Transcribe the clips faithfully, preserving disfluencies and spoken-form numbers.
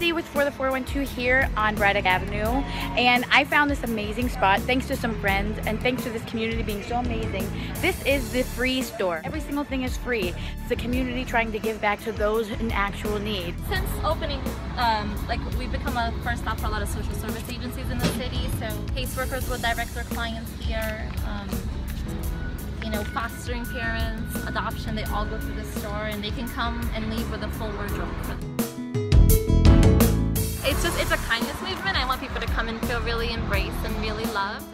Missy with For the four one two here on Braddock Avenue, and I found this amazing spot thanks to some friends and thanks to this community being so amazing. This is the free store. Every single thing is free. It's the community trying to give back to those in actual need. Since opening, um, like we've become a first stop for a lot of social service agencies in the city, so caseworkers will direct their clients here. Um, you know, fostering parents, adoption, they all go through the store and they can come and leave with a full wardrobe for them. It's just, it's a kindness movement. I want people to come and feel really embraced and really loved.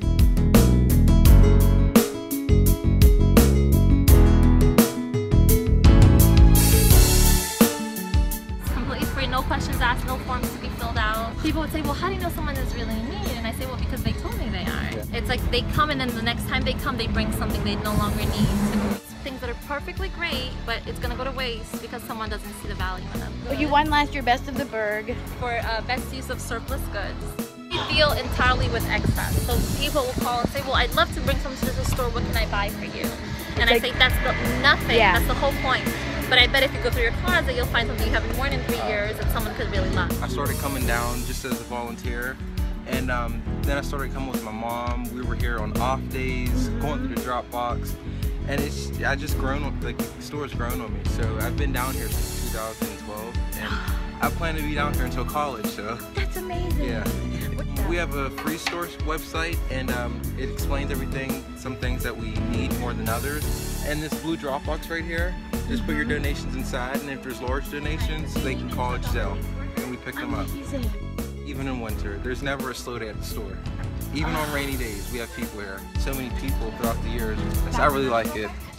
It's completely free, no questions asked, no forms to be filled out. People would say, well, how do you know someone is really in need? And I say, well, because they told me they are. Yeah. It's like they come and then the next time they come, they bring something they no longer need. So things that are perfectly great, but it's gonna go to waste because someone doesn't see the value in them. Well, you won last year Best of the Berg for uh, best use of surplus goods. We deal entirely with excess, so people will call and say, well, I'd love to bring something to the store, what can I buy for you? And I say, that's the, nothing, yeah. That's the whole point. But I bet if you go through your closet, you'll find something you haven't worn in three years that someone could really love. I started coming down just as a volunteer, and um, then I started coming with my mom. We were here on off days, mm-hmm. going through the drop box. And it's, I just grown, like the store's grown on me. So I've been down here since two thousand twelve, and I plan to be down here until college, so. That's amazing. Yeah. We have a free store website, and um, it explains everything, some things that we need more than others. And this blue drop box right here, just put your donations inside, and if there's large donations, they can call Giselle, and we pick them up. Amazing. Even in winter, there's never a slow day at the store. Even on rainy days, we have people here. So many people throughout the years. I really like it.